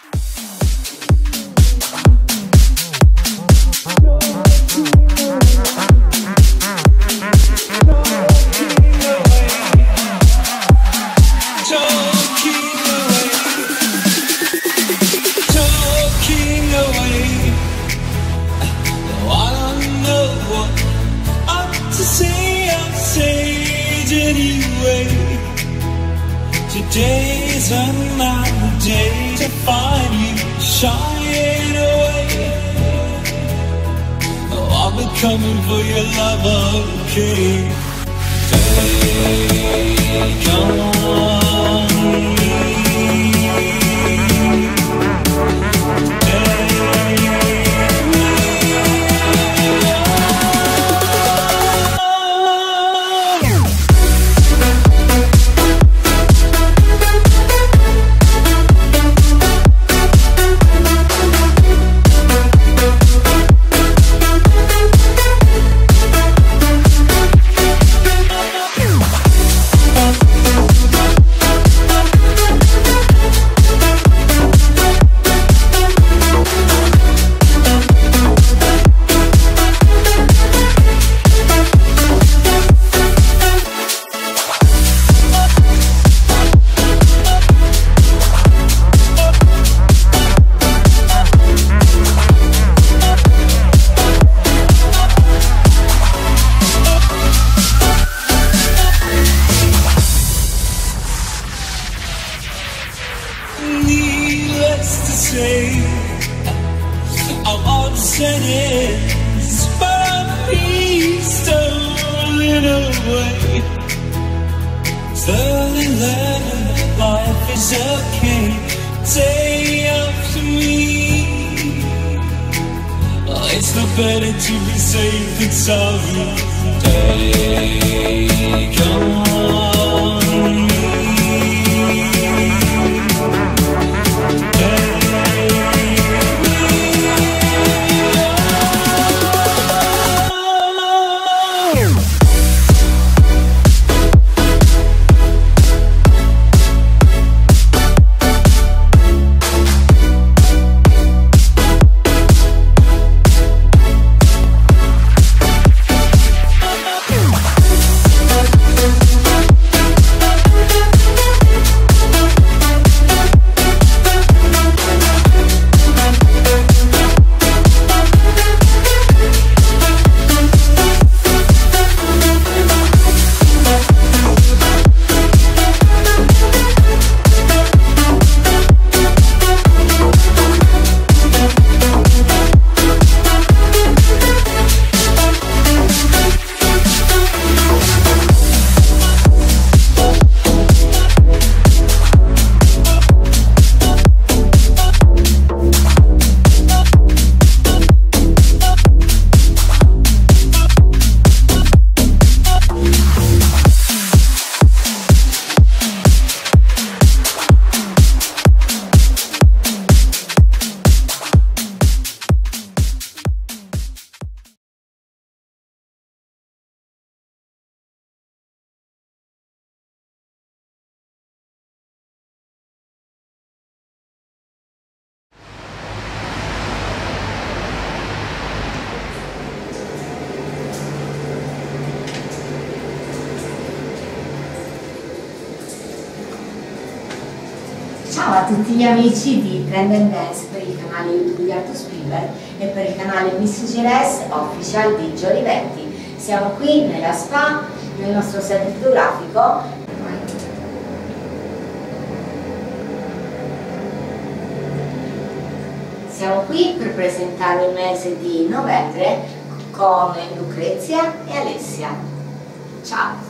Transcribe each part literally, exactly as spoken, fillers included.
Today's another day to find you shying away. Oh, I'll be coming for your love, okay? Take on me. I'm upset, but he's stolen away. Slowly learning life is okay. Say after me. It's not better to be safe than sorry. Take on me. Ciao a tutti gli amici di Trend and Dance per il canale YouTube di Arto Spielberg e per il canale Miss G L S Official di Giori Venti. Siamo qui nella spa, nel nostro set fotografico. Siamo qui per presentare il mese di novembre con Lucrezia e Alessia. Ciao!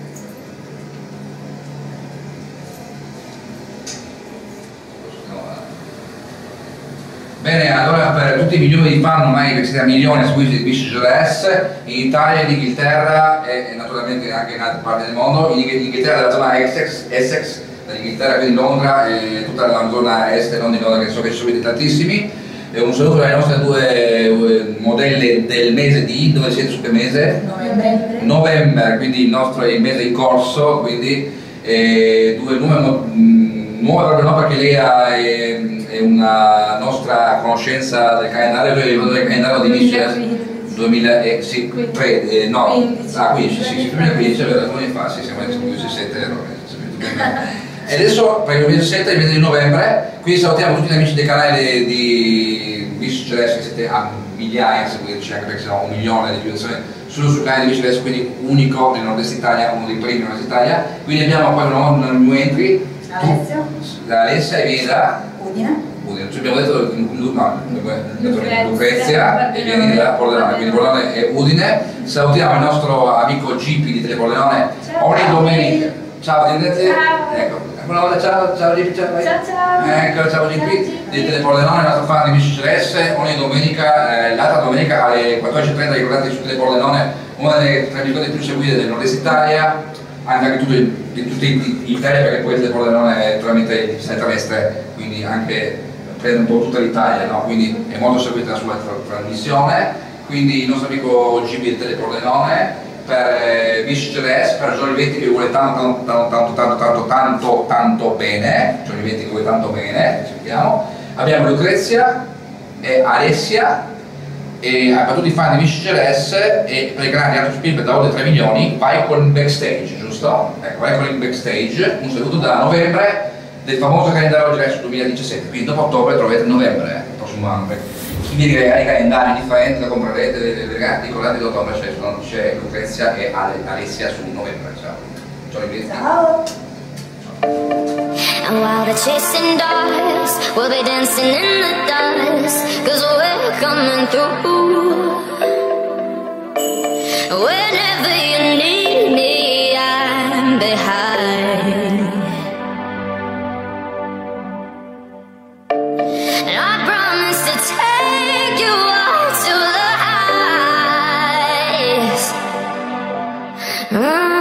Bene, allora per tutti i milioni di fan, ormai che siamo milioni seguiti di Miss G L S, in Italia, in Inghilterra e naturalmente anche in altre parti del mondo, in Inghilterra della zona Essex, Essex dall'Inghilterra, quindi Londra e tutta la zona est e non di Londra, che so che ci sono tantissimi. E un saluto alle nostre due modelle del mese di, dove siete su che mese? Novembre. Novembre, quindi il nostro è il mese in corso, quindi eh, due numeri nuova proprio no, perché lei è, è una nostra conoscenza del calendario, cioè del calendario di Miss duemila e sì, tre, eh, no, quindici. Ah, quindici, sì, sì, duemilaquindici, è vero, come fa? Sì, siamo nel duemiladiciassette, e adesso per il duemiladiciassette, il venti di novembre, quindi salutiamo tutti gli amici del canale di Miss Celeste, che siete a migliaia, se volete, anche perché siamo un milione di visualizzazioni solo sul canale di Miss Celeste, quindi unico nel nord-est Italia, uno dei primi nel nord-est Italia. Quindi abbiamo poi una new entry, Alessio, Alessia e viene da Udine. Udine, ci abbiamo detto no, Lucrezia e viene da Pordenone, quindi Pordenone e Udine. Salutiamo il nostro amico Gipi di Telepordenone ogni domenica. Ciao, Dinette. Ecco, una volta ciao, ciao Gipi, ciao. Ciao, ciao. Ecco, ciao Gipi di Telepordenone, il nostro fan di Miss Celeste, ogni domenica, eh, l'altra domenica alle quattordici e trenta, ricordate su Telepordenone, una delle tra virgolette più seguite del nord-est Italia, anche tutto il, di tutti l'Italia, perché poi Telepordenone è tramite il centro-est, quindi anche prende un po' tutta l'Italia, no? Quindi è molto seguita la sua tra trasmissione. Quindi il nostro amico G B del Telepordenone per eh, Miss Celeste, per Giorni venti che vuole tanto tanto tanto tanto tanto tanto tanto bene, Giorni venti che vuole tanto bene, cerchiamo. Abbiamo Lucrezia e Alessia, e per tutti i fan di Miss Celeste e per i canali di Alto Spielberg da oltre tre milioni, vai con il backstage, giusto? Ecco, vai con il backstage, un saluto da novembre del famoso calendario Celeste duemiladiciassette, quindi dopo ottobre troverete novembre, eh, il prossimo anno. Chi vi regala i calendari differenti lo comprerete, le regate, ricordate che ottobre c'è Lucrezia e Alessia su novembre. Ciao. Ciao. Ciao. And while they're chasing dogs, we'll be dancing in the dust, cause we're coming through. Whenever you need me, I'm behind. And I promise to take you out to the heights. Mm.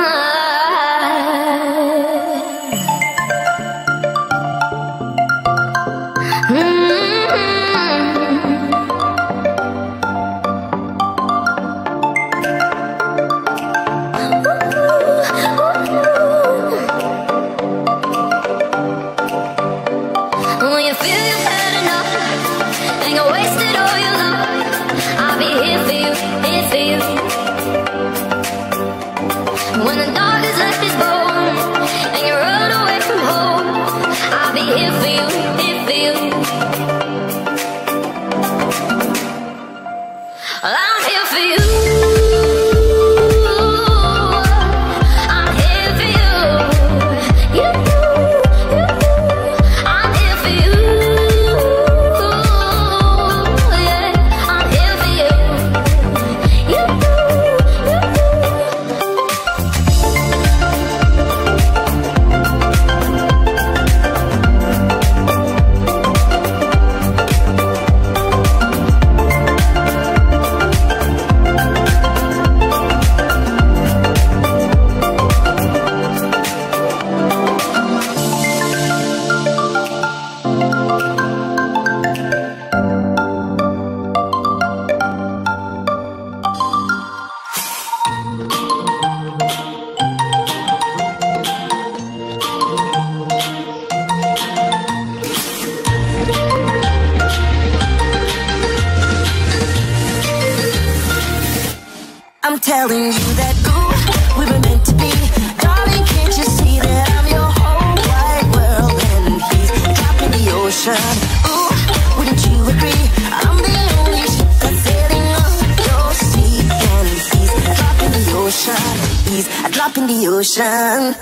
I'm telling you that, ooh, we were meant to be. Darling, can't you see that I'm your whole wide world and he's dropped in the ocean? Ooh, wouldn't you agree? I'm the only ship that's sailing on your sea, and he's dropped in the ocean. He's a drop in the ocean.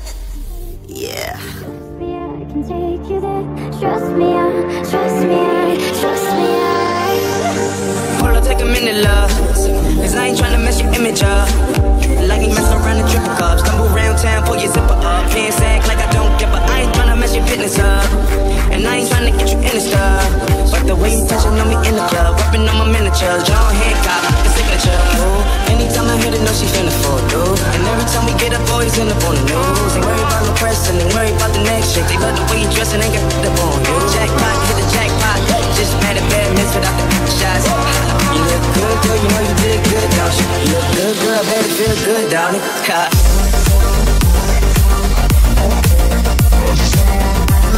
Yeah. I can take you there. Trust me, I, trust me, I, trust me, I. Hold on, take a minute, love. Cause I ain't tryna mess your image up. Like you mess around and triple cups. Stumble around town, pull your zipper up. Pants act like I don't give a. I ain't tryna mess your business up. And I ain't tryna get you in the stuff. But the way you touching on me in the club, rubbing on my miniatures, John Hancock, the signature. Ooh. Anytime I hit it, know she finna fall through. And every time we get up, boys end up on the news. Ain't worry about no press and ain't worry about the next chick. They love the way you dress and ain't got up on you. Jackpot, hit the jackpot. Just mad at bad miss without the shots. You look good, girl, you know you did good, don't you? You look good, girl, baby, feel good, don't it?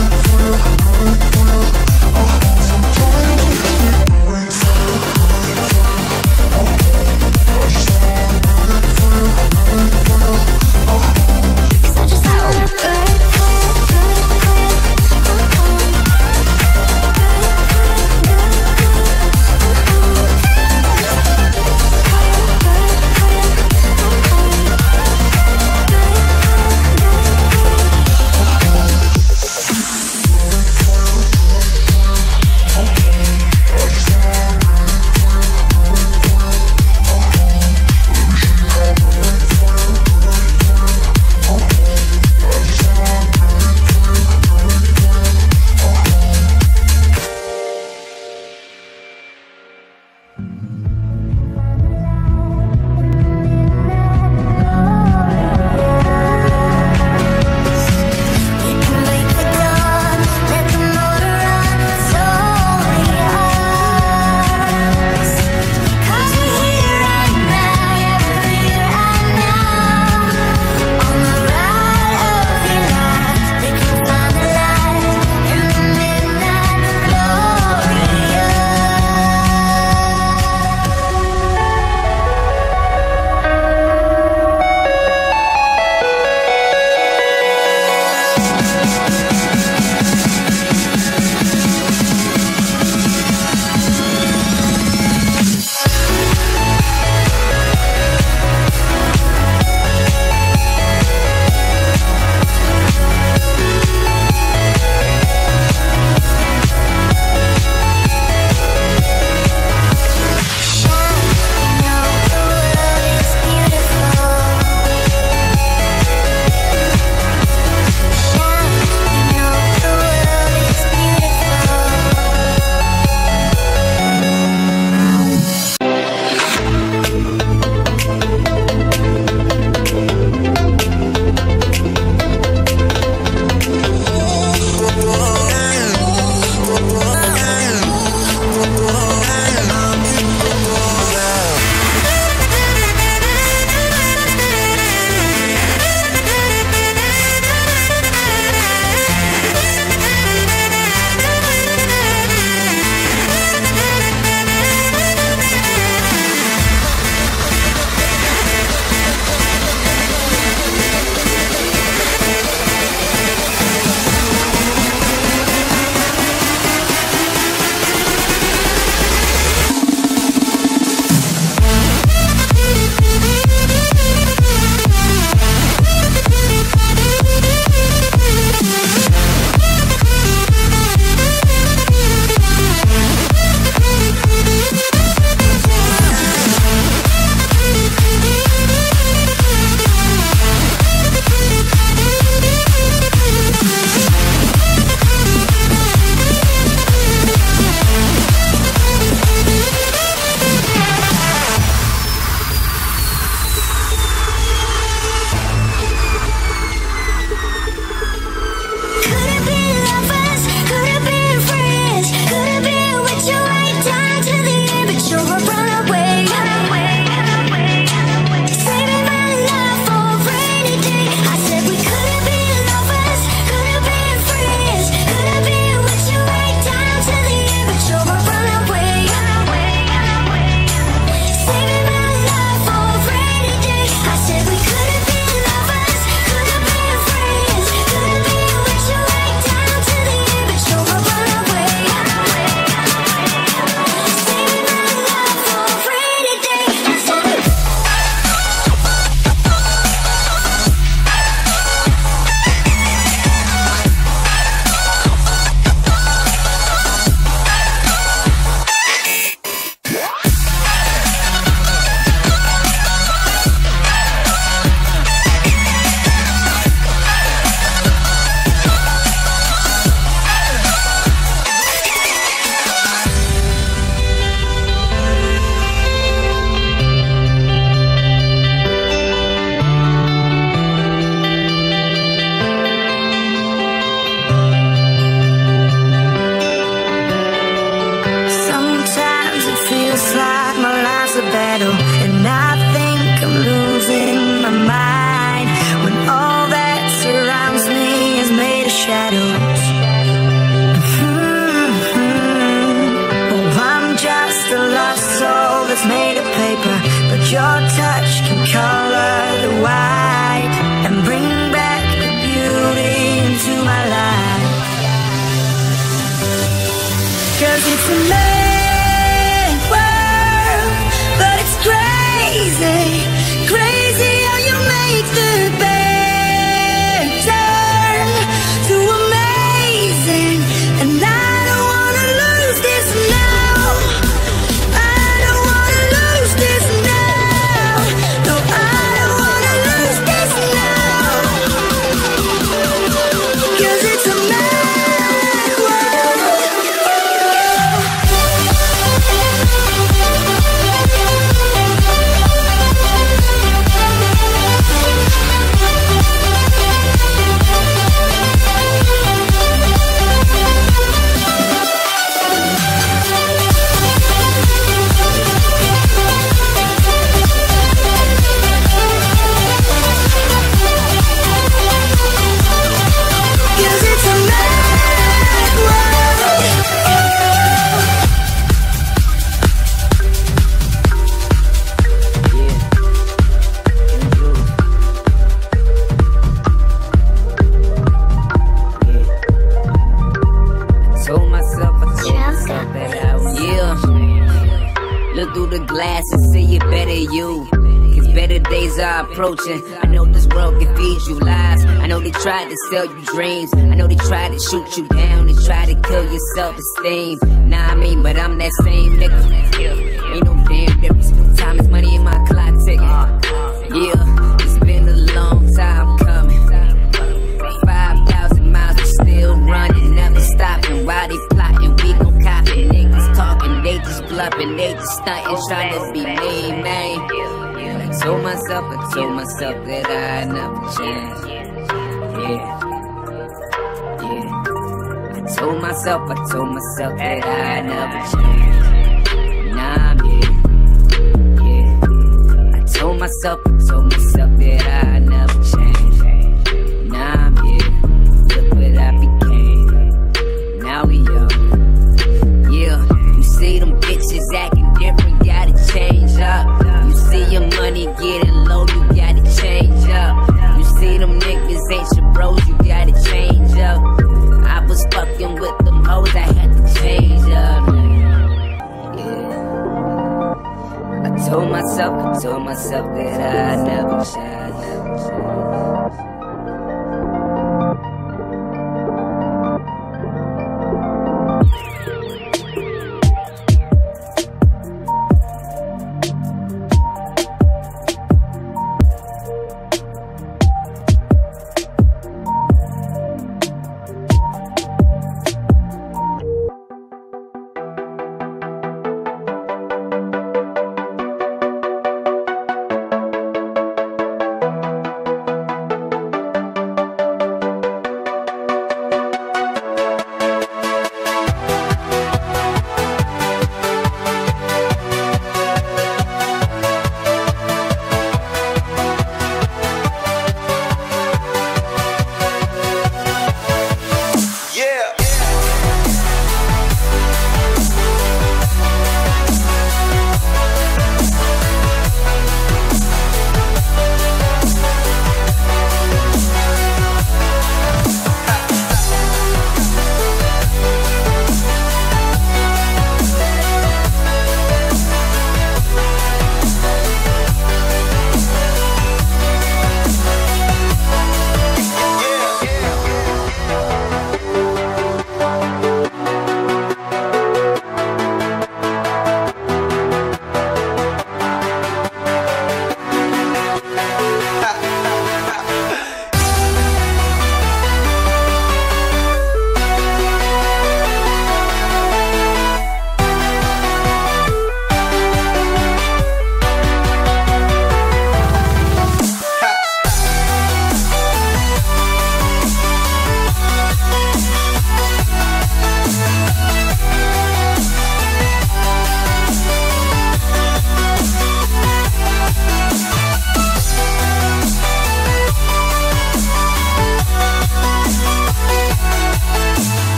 it's a mad world, but it's crazy, crazy how you make the bad turn to amazing. And I don't wanna lose this now. I don't wanna lose this now. No, I don't wanna lose this now. 'Cause it's a mad world. Cause it's a mad world. Told myself, I told myself that I would. Yeah. Look through the glass and see it better you. Cause better days are approaching. I know this world can feed you lies. I know they tried to sell you dreams. I know they tried to shoot you down and try to kill your self-esteem. Nah, I mean, but I'm that same nigga. Ain't no damn difference. Time is money in my clock ticking. Yeah, it's been a long time coming. Five thousand miles, we still running, never stopping. While they plotting, we gon' copy. Niggas talking, they just bluffing, they just stunting, trying to be mean, man. I told myself, I told myself that I never change. Yeah, yeah. I told myself, I told myself that I never change. Nah, I'm here. Yeah. I told myself, I told myself that